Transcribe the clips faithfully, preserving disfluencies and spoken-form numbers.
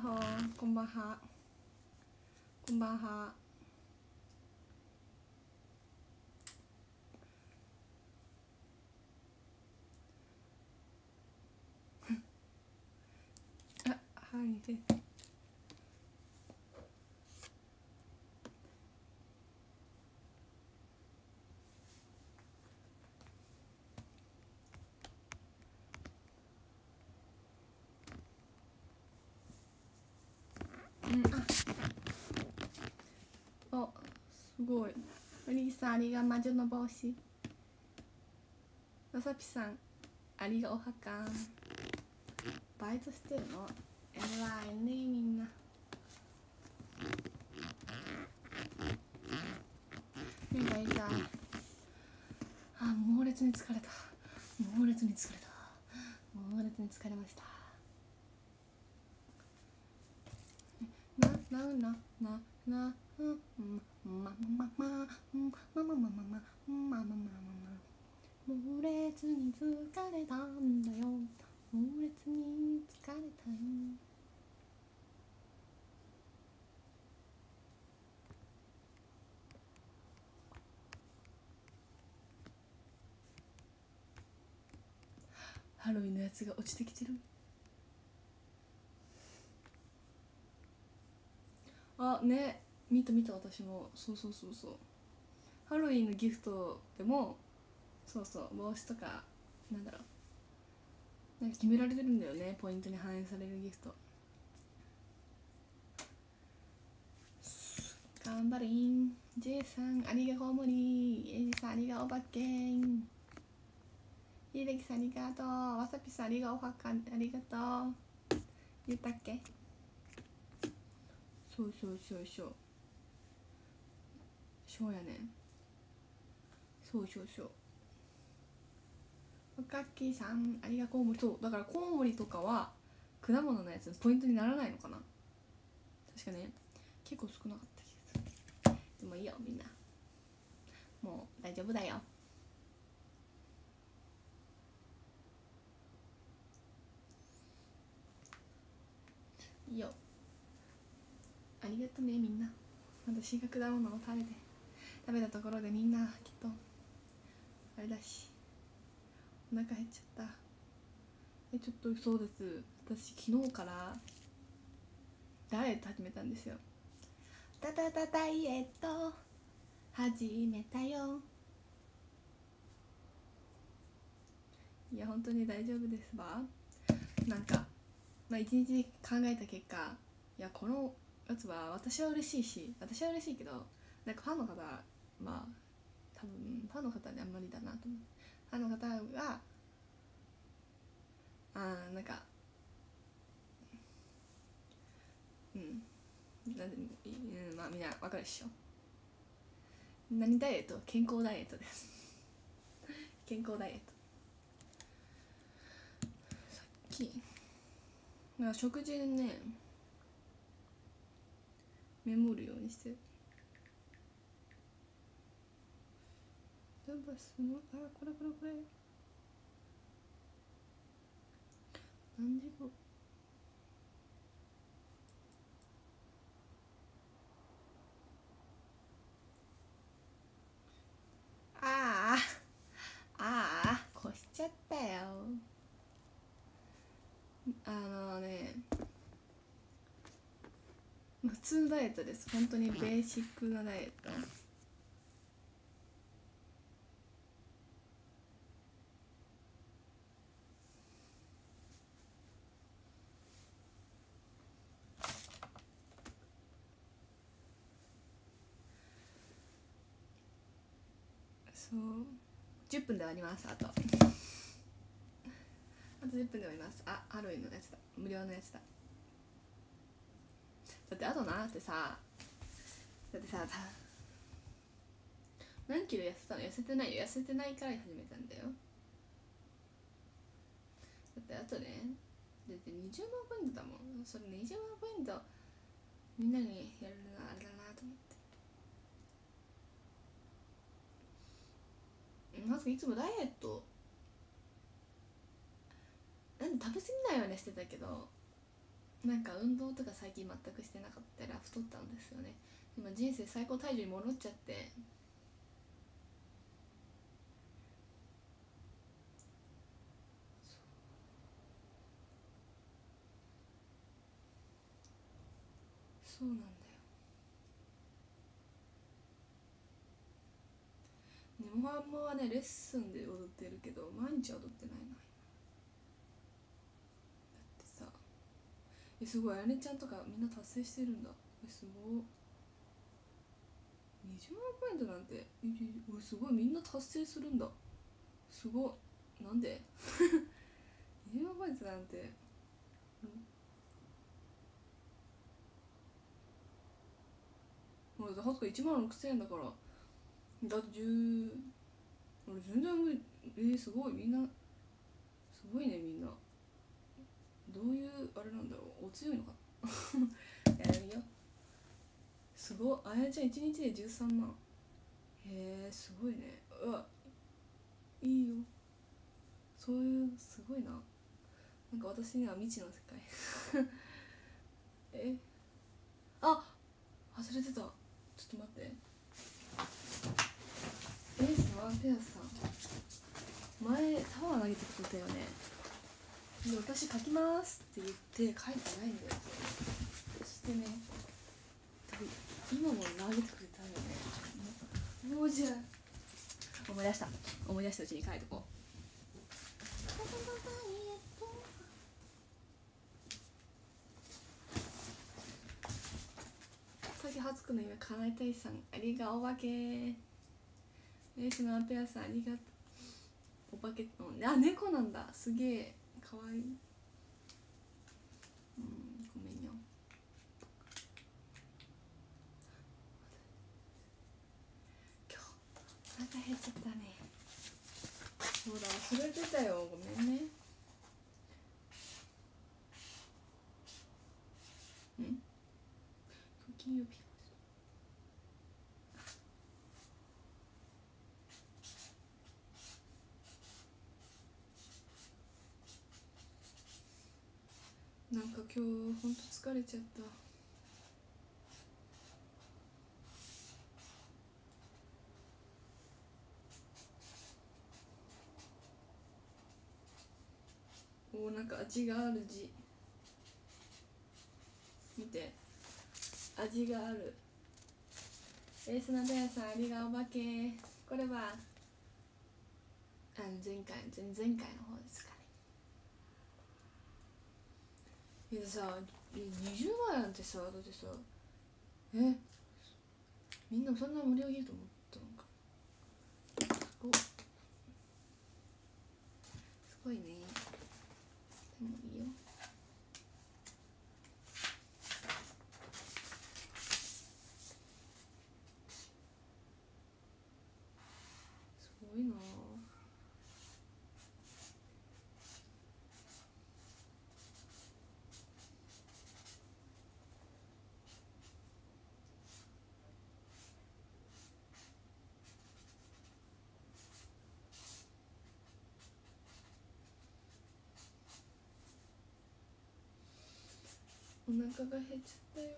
ほー、こんばんは。こんばんは。あ、はい。うん、あ、お、すごい。リーさん、ありが魔女の帽子。わさぴさん、ありがお墓。バイトしてるのえらいね、みんな。目が痛い。あ、猛烈に疲れた。猛烈に疲れた。猛烈に疲れました。な、な、な、な、な、うん、ま、ま、ま、ま、ま、ま、ま、ま、ま、ま、ま、ま、ま、ま、猛烈に疲れたんだよ。猛烈に疲れたよ。ハロウィンのやつが落ちてきてる。あ、ね、見た見た私も。そうそうそうそう。ハロウィンのギフトでも、そうそう、帽子とか、なんだろう、なんか決められてるんだよね、ポイントに反映されるギフト。頑張れん。 J さんありがコウモリ、エイジさんありがおばけん、秀樹さんありがとう、わさぴさんありがおはかありがとう。言ったっけ。そうそうそうそう、そうやねん。そうそうそう。おかっきーさんありがコウモリ。そうだからコウモリとかは果物のやつのポイントにならないのかな。確かね、結構少なかった気がする。でもいいよ、みんなもう大丈夫だよ。いいよ、ありがとねみんな。私が果物を食べて食べたところでみんなきっとあれだし、お腹減っちゃった。えちょっとそうです、私昨日からダイエット始めたんですよ。ダダダダイエット始めたよ。いや本当に大丈夫ですば。なんかまあ一日考えた結果、いやこのやつは私は嬉しいし、私は嬉しいけど、なんかファンの方、まあ多分ファンの方にあんまりだなと思う。ファンの方があーなんかうんなんで、うん、まあみんな分かるでしょ。何ダイエット、健康ダイエットです。健康ダイエット。さっきなんか食事でねメモるようにしてる。やっぱすごい。あこれこれこれ何時頃。ああああ越しちゃったよ。あのね普通のダイエットです。本当にベーシックなダイエット。そうじゅっぷんで終わります。あとあとじゅっぷんで終わります。あハロウィンのやつだ、無料のやつだ。だってあとなってさ、だってさ何キロ痩せたの。痩せてないよ。痩せてないから始めたんだよ。だってあとね、だってにじゅうまんポイントだもん。それにじゅうまんポイントみんなにやるのはあれだなと思って。まずいつもダイエットなんで食べ過ぎないようにしてたけど、 なんか運動とか最近全くしてなかったら太ったんですよね。今人生最高体重に戻っちゃって、そうなんだよ。ネモハンマはねレッスンで踊ってるけど毎日は踊ってないな。だってさ、えすごいあやねちゃんとかみんな達成してるんだ。えすごい。にじゅうまんポイントなんて、ええすごいみんな達成するんだ。すごい。なんでにじゅうまんポイントなんて、もうだっていちまんろくせんえんだから、だってじゅう、俺全然無理。えー、すごいみんなすごいね。みんなどういうあれなんだろう、お強いのかなやるよ。すごい。あやちゃんいちにちでじゅうさんまん。へえすごいね。うわいいよ。そういうすごいな。なんか私には未知の世界えあ忘れてた。ちょっと待って。エースワンペアさん前タワー投げてくれたよね。で私書きますって言って書いてないんだよ。そしてね多分今も投げてくれたよね。もうじゃ思い出した思い出したうちに書いとこう。竹初子の夢叶えたいさんありがお化け。エースのアンペアさんありがとう。お化け、あ猫なんだ。すげえかわいい。うんごめんよ。今日お腹減っちゃったね。そうだ忘れてたよ。ごめんね。ん金曜日なんか今日ほんと疲れちゃった。おなんか味がある字見て。味がある。エースナベアさんありがお化け。これはあの前回前々回の方ですかね。いやさにじゅうまんなんてさだってさえみんなそんな盛り上げると思ったのか。すごいすごいね。でもいいよ。すごいな。お腹が減っちゃったよ。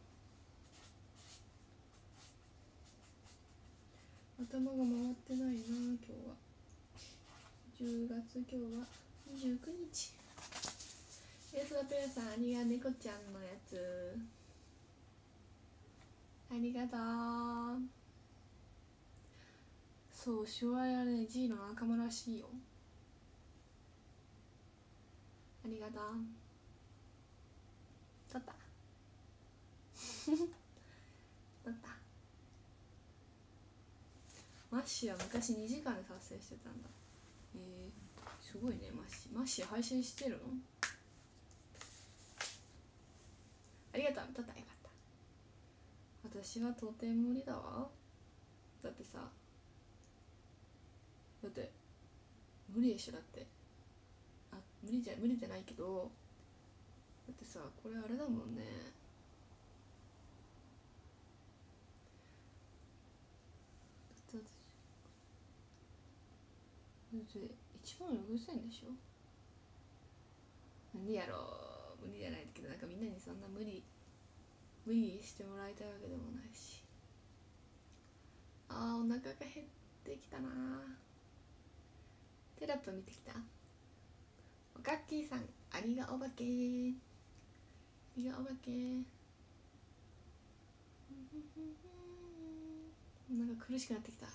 頭が回ってないな今日は。じゅうがつ今日はにじゅうくにち。エースナペアさんありが猫ちゃんのやつありがとう。そうシュワやね G の仲間らしいよ。ありがとう。取った取った。マッシーは昔にじかんで達成してたんだ。えー、すごいねマッシー。マッシー配信してるの。ありがとう。取ったよかった。私はとても無理だわ。だってさだって無理でしょ。だってあ無理じゃ無理じゃないけどだってさこれあれだもんね。だっていちまんろくせんでしょ。なんでやろう無理じゃないけど、なんかみんなにそんな無理無理してもらいたいわけでもないし。あー、お腹が減ってきたな。テロップ見てきた。おかっきーさん、ありがおばけー、ありがおばけー。なんか苦しくなってきた。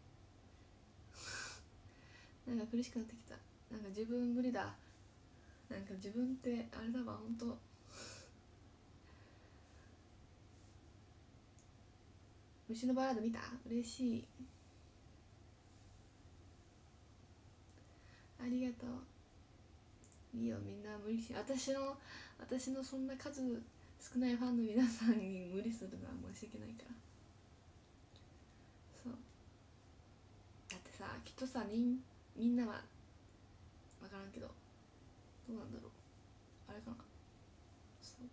なんか苦しくなってきた。なんか自分無理だ。なんか自分ってあれだわ、ほんと。虫のバラード見た？嬉しい。ありがとう。いいよ、みんな無理し、私の私のそんな数少ないファンの皆さんに無理するのは申し訳ないから。そうだってさ、きっとさ、みんみんなは分からんけど、どうなんだろう、あれかな。そう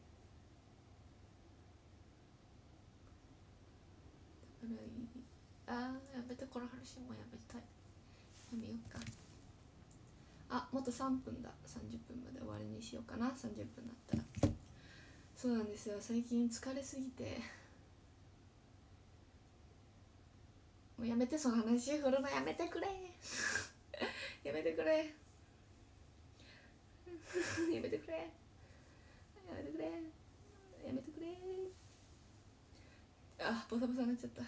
だからいい。あー、やめて、この話もうやめたい。やめようか。あ、もっとさんぷんだ。さんじゅっぷんまで終わりにしようかな。さんじゅっぷんだったら。そうなんですよ、最近疲れすぎて。もうやめて、その話振るのやめてくれやめてくれやめてくれやめてくれやめてくれ。あ、ボサボサになっちゃった。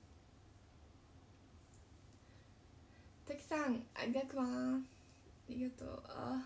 たきさん、ありがとう。ありがとう。あ、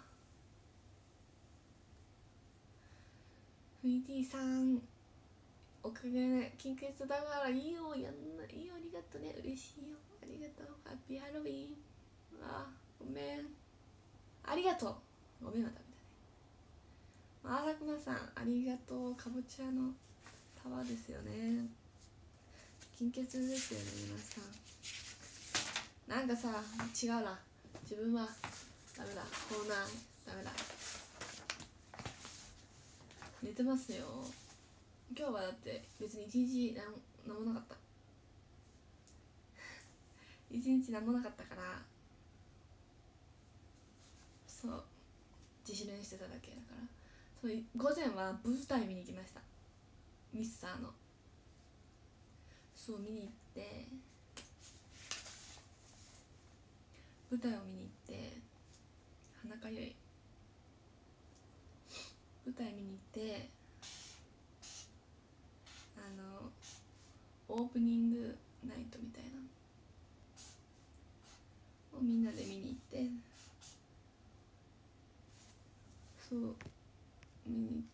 フィーティー さん、おかげで緊急だからいいよ、やんないいよ、ありがとうね、嬉しいよ、ありがとう。ハッピーハロウィン。あ、ごめん、ありがとう。ごめんはダメだね。あ、佐久間さん、ありがとう。かぼちゃのタワーですよね。金欠ですよね、皆さん。なんかさ、違うな、自分はダメだ、コーナーダメだ。寝てますよ。今日はだって別に一日なんなんもなかった一日なんもなかったから、そう自主練してただけだから。そう、午前は舞台見に行きました、ミスターの。そう見に行って、舞台を見に行って、鼻かゆい。舞台見に行って、あのオープニングナイトみたいなをみんなで見に行って、そう見に行って、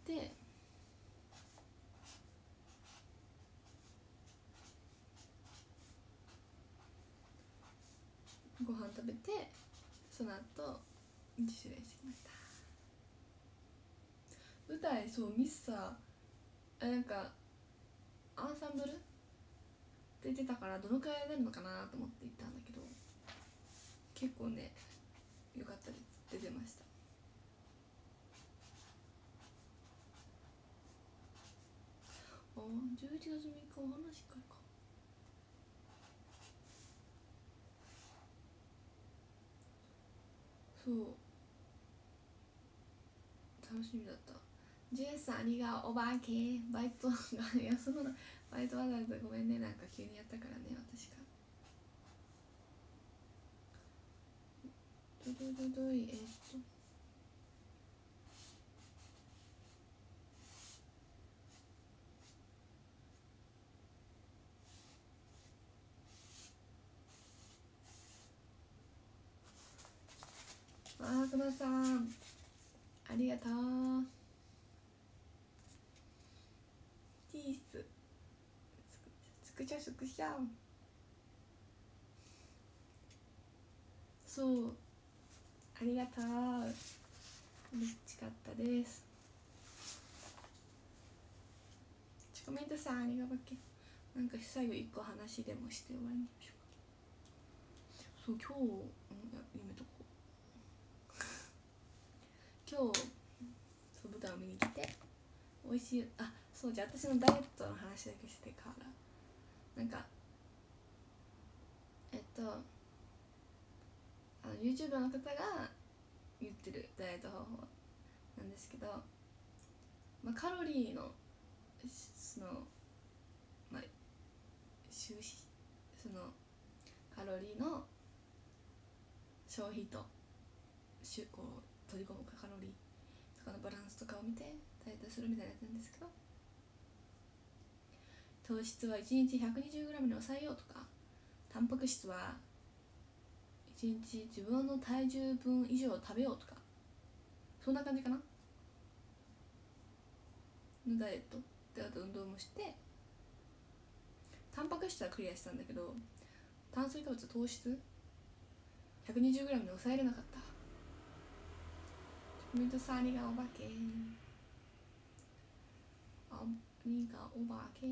ご飯食べて、その後自主練してきました。舞台、そうミスター、なんかアンサンブルって言ってたから、どのくらい出るのかなと思って行ったんだけど、結構ねよかったです、出てました。あ、じゅういちがつみっかお話し会か。そう楽しみだった。ジェイさん、ありがおばけ。バイトが休むの、バイトわざわざごめんね、なんか急にやったからね、私が。どどどどい、えっとあー、くまさんありがとう。ティーススクシャスクシャ、そうありがとう、嬉しかったです。チョコメントさん、ありがとう。なんか最後一個話でもして終わりにしようか。そう今日、うん、やめとこう。今日そう舞台を見に来て、美味しい。あ、そうじゃあ私のダイエットの話だけしてからなんかえっとあの YouTube の方が言ってるダイエット方法なんですけど、 まあ、カロリーのそのまあ収支そのカロリーの消費としゅこう取り込むカロリーとかのバランスとかを見てダイエットするみたいなやつなんですけど、糖質はいちにち ひゃくにじゅうグラム に抑えようとか、タンパク質はいちにち自分の体重分以上食べようとか、そんな感じかなのダイエットで、あと運動もして、タンパク質はクリアしたんだけど、炭水化物糖質 ひゃくにじゅうグラム に抑えれなかった。ミトさんありがお化けありがお化け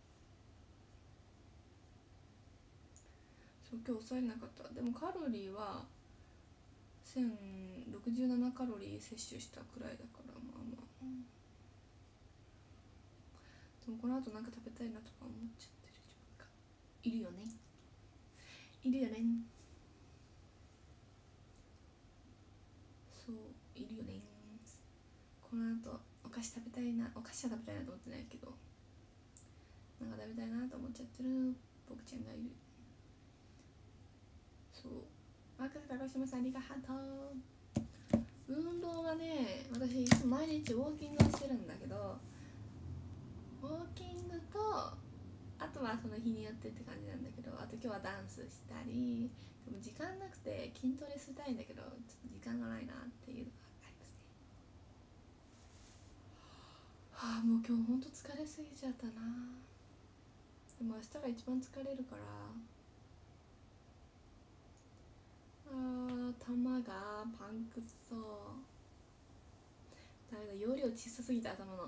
そう、今日抑えれなかった。でもカロリーはせんろくじゅうななカロリー摂取したくらいだから、まあまあ、うん、でもこの後なんか食べたいなとか思っちゃってる自分がいるよねいるよねそういるよね。この後お菓子食べたいな、お菓子は食べたいなと思ってないけど、なんか食べたいなと思っちゃってる僕ちゃんがいる。そう、マークス高島さんありがとう。運動はね、私いつも毎日ウォーキングをしてるんだけど、ウォーキングとあとはその日によってって感じなんだけど、あと今日はダンスしたり、でも時間なくて筋トレしたいんだけどちょっと時間がないなっていうのがありますね。はあ、もう今日ほんと疲れすぎちゃったな。でも明日が一番疲れるから、あー頭がパンクそう。ダメだ、容量小さすぎた頭の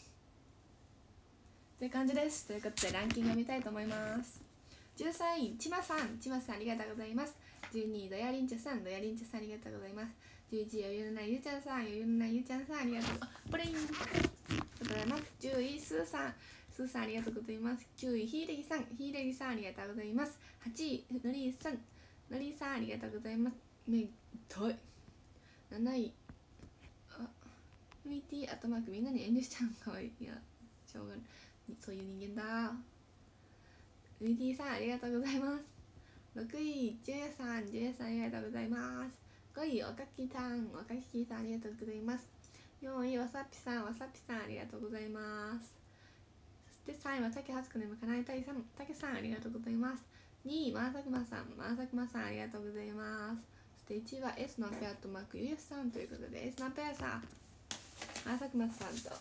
という感じです。ということでランキングを見たいと思います。じゅうさんいちまさん、ちまさんありがとうございます。じゅうにいどやりんちゃさん、どやりんちゃさんありがとうございます。じゅういちい余裕のないゆうちゃんさん、余裕のないゆうちゃんさんありがとうございます。あ、プレインありがとうございます。じゅういスーさん、スーさんありがとうございます。きゅういひいれぎさん、ひいれぎさんありがとうございます。はちいのりーさん、のりーさんありがとうございます。めといなないあ エムティー あとマークみんなに遠慮しちゃう。かわいい。いやしょうがない、そういう人間だ。エムティー さんありがとうございます。ろくいじゅうさん、じゅうさんありがとうございます。ごいおかきさん、おかきさんありがとうございます。よんいわさぴさん、わさぴさんありがとうございます。そしてさんいはたけはつくねむかなえたいさん、たけさんありがとうございます。にいまさくまさん、まさくまさんありがとうございます。そしていちいは S のペアとマークゆうやすさんということで、 S のペアさん、まさくまさんと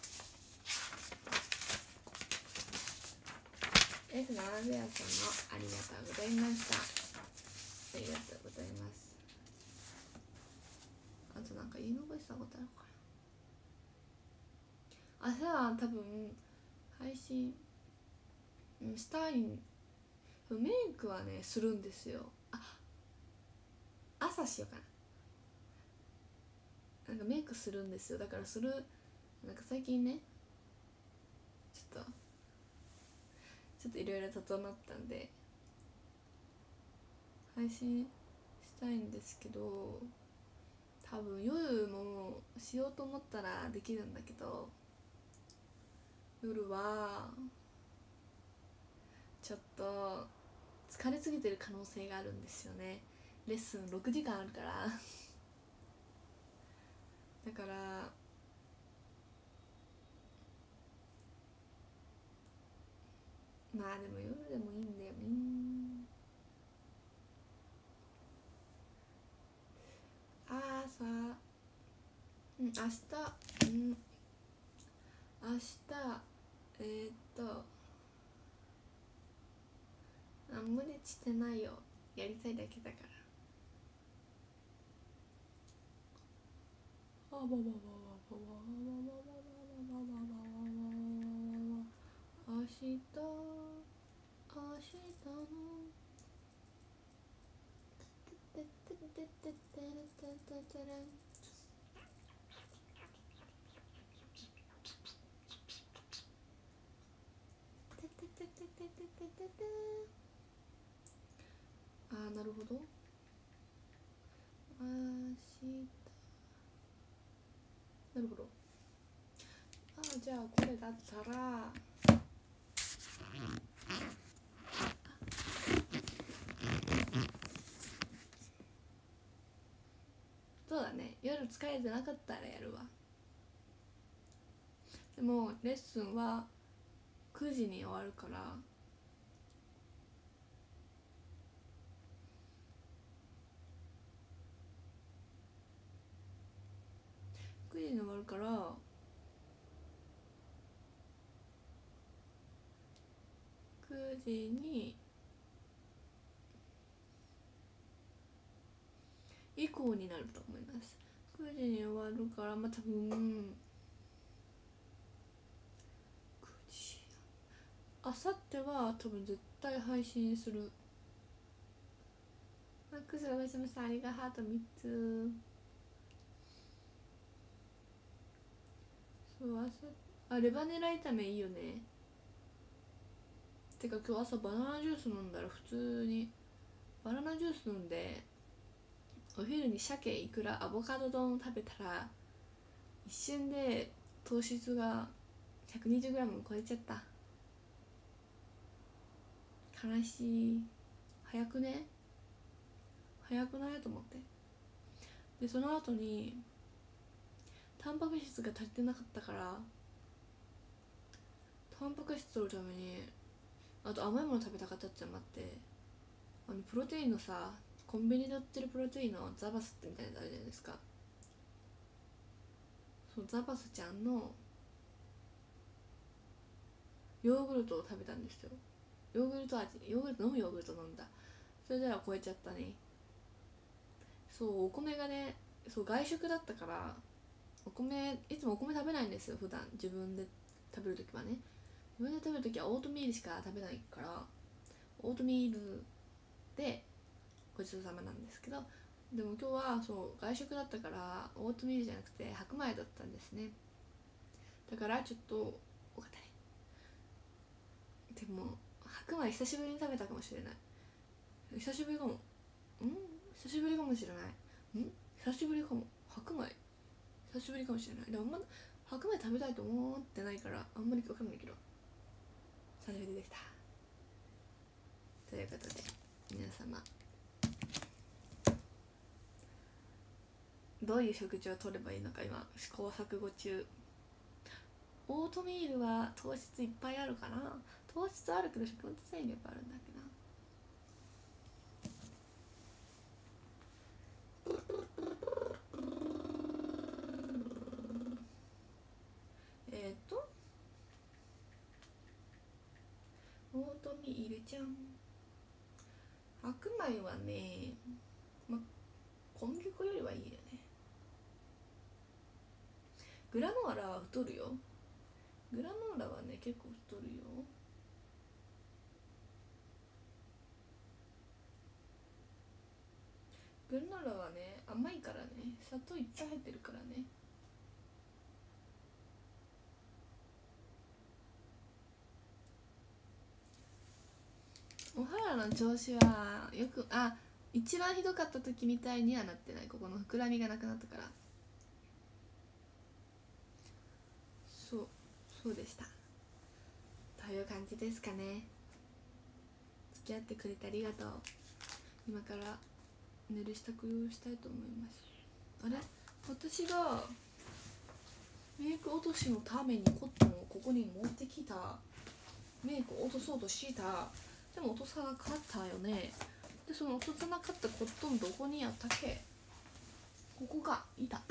S のペアさんのありがとうございました。ありがとうございます。あとなんか言い残したことあるかな。明日は多分配信したいん、メイクはねするんですよ。あ、朝しようかな。なんかメイクするんですよ。だからする、なんか最近ねちょっとちょっといろいろ整ったんで配信したいんですけど、多分夜もしようと思ったらできるんだけど、夜はちょっと疲れすぎてる可能性があるんですよね。レッスンろくじかんあるからだからまあでも夜でもいいんだよね。朝、うん、明日、うん、明日えー、っとあ無理してないよ、やりたいだけだから。あばばばばばばばばばばばばばばばば明日明日のてってってってってってってれん。あーなるほど。明日なるほど。明じゃあこれだったらそうだね、夜疲れてなかったらやるわ。でもレッスンはくじに終わるから、くじに終わるからくじに以降になると思います。くじに終わるから、まあ多分くじ、あさっては多分絶対配信する。マックスがごちそうさん、ありがハートみっつ。そう朝、あレバネラ炒めいいよね。てか今日朝バナナジュース飲んだら普通にバナナジュース飲んで、お昼に鮭イクラアボカド丼食べたら一瞬で糖質が ひゃくにじゅうグラム 超えちゃった。悲しい。早くね早くないと思って。でその後にタンパク質が足りてなかったから、タンパク質取るためにあと甘いもの食べたかったってのもあって、あのプロテインのさ、コンビニで売ってるプロテインのザバスってみたいなのあるじゃないですか。そうザバスちゃんのヨーグルトを食べたんですよ。ヨーグルト味、ヨーグルト飲むヨーグルト飲んだ。それでは超えちゃったね。そうお米がね、そう外食だったから、お米いつもお米食べないんですよ普段。自分で食べるときはね、自分で食べるときはオートミールしか食べないから、オートミールでごちそうさまなんですけど、でも今日はそう外食だったからオートミールじゃなくて白米だったんですね。だからちょっと多かったね。でも白米久しぶりに食べたかもしれない。久しぶりかも。ん久しぶりかもしれない。ん久しぶりかも。白米久しぶりかもしれない。でもあんま白米食べたいと思ってないからあんまり分かんないけど、久しぶりでした。ということで皆様どういう食事をとればいいのか今試行錯誤中。オートミールは糖質いっぱいあるかな。糖質あるけど食物繊維いっぱいあるんだっけな。えっ、ー、とオートミールちゃん、白米はね、ま、小麦粉よりはいいよね。グラノーラは太るよ。グラノーラはね結構太るよ。グラノーラはね甘いからね、砂糖いっぱい入ってるからね。お肌の調子はよく、あ一番ひどかった時みたいにはなってない。ここの膨らみがなくなったから。そうそうでした。という感じですかね。付き合ってくれてありがとう。今から寝る支度をしたいと思います。あれ、私がメイク落としのためにコットンをここに持ってきた。メイクを落とそうとした。でも落とさなかったよね。でその落とさなかったコットンどこにあったっけ。ここか、いた。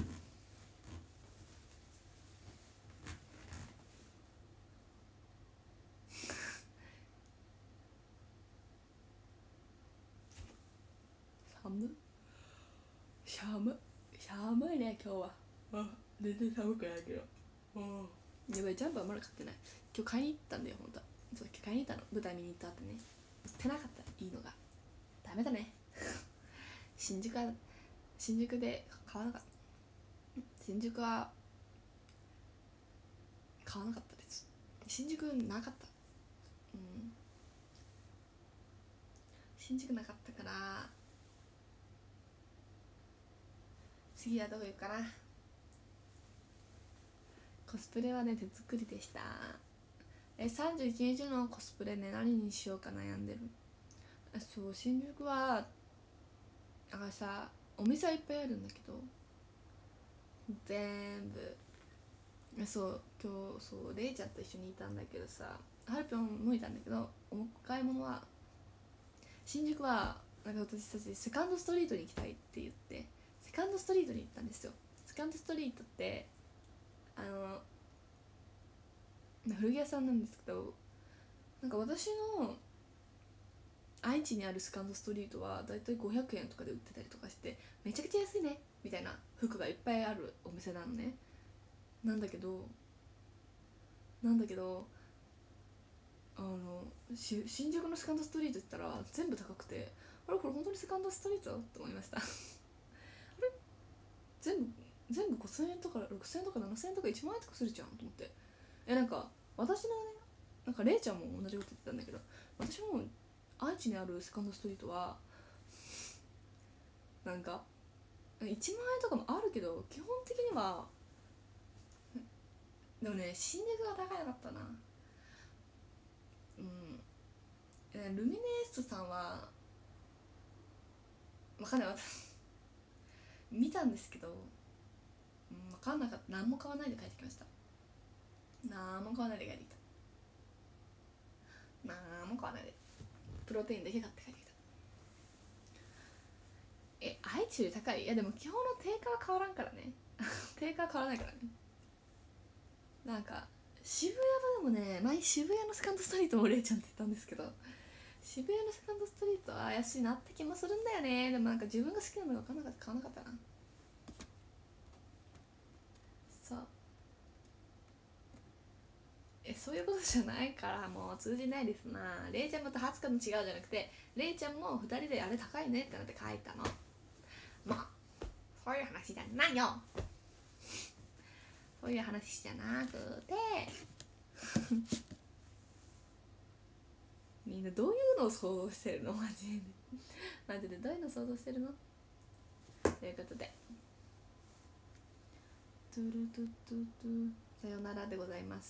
寒寒寒いね今日は。あ全然寒くないけど、あやばい、ジャンパーまだ買ってない。今日買いに行ったんだよ本当は。そう今日買いに行ったの、舞台見に行った後ね。売ってなかった、いいのが。ダメだね新宿は新宿で買わなかった。新宿は買わなかったです。新宿なかった。うん新宿なかったから、次はどういうかな。 コスプレはね手作りでした。えさんじゅういちにちのコスプレね何にしようか悩んでる。そう新宿はあがさお店はいっぱいあるんだけど全部そう今日そうレイちゃんと一緒にいたんだけどさハルピョンもいたんだけどお買い物は新宿はなんか私たちセカンドストリートに行きたいって言ってセカンドストリートに行ったんですよ。セカンドストリートってあの古着屋さんなんですけどなんか私の愛知にあるセカンドストリートはだいたいごひゃくえんとかで売ってたりとかしてめちゃくちゃ安いねみたいな服がいっぱいあるお店なのね。なんだけどなんだけどあのし新宿のセカンドストリート行ったら全部高くてあれこれ本当にセカンドストリートと思いましたあれ全部全部ごせんえんとかろくせんえんとかななせんえんとかいちまん円とかするじゃんと思って。えなんか私のねなんかレイちゃんも同じこと言ってたんだけど私も愛知にあるセカンドストリートはなんかいちまん円とかもあるけど基本的にはでもね新宿が高かったな。うんルミネエストさんは分かんない私見たんですけど、うん、分かんなかった。何も買わないで帰ってきました。何も買わないで帰ってきた。何も買わないでプロテインだけ買って帰ってきた。え愛知より高い？いやでも基本の定価は変わらんからね定価は変わらないからね。なんか渋谷でもね前渋谷のセカンドストリートもレイちゃんって言ったんですけど渋谷のセカンドストリートは怪しいなって気もするんだよね。でもなんか自分が好きなのが分からなかった買わなかったな。そうえそういうことじゃないからもう通じないですな。レイちゃんまたはつかの違うじゃなくてレイちゃんもふたりであれ高いねってなって書いたの。まあそういう話じゃないよそういう話じゃなくてみんなどういうのを想像してるのマジでマジでどういうの想像してるのということでトゥルトゥトゥトゥさよならでございます。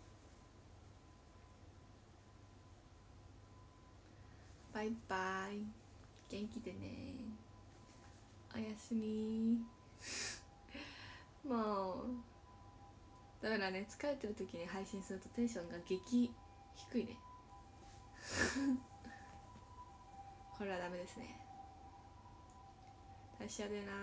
バイバイ元気でねおやすみもうだからね疲れてる時に配信するとテンションが激低いねこれはダメですね。達者でな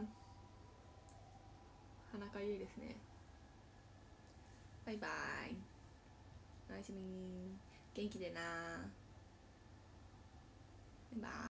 鼻かゆいですね。バイバイおやすみ元気でな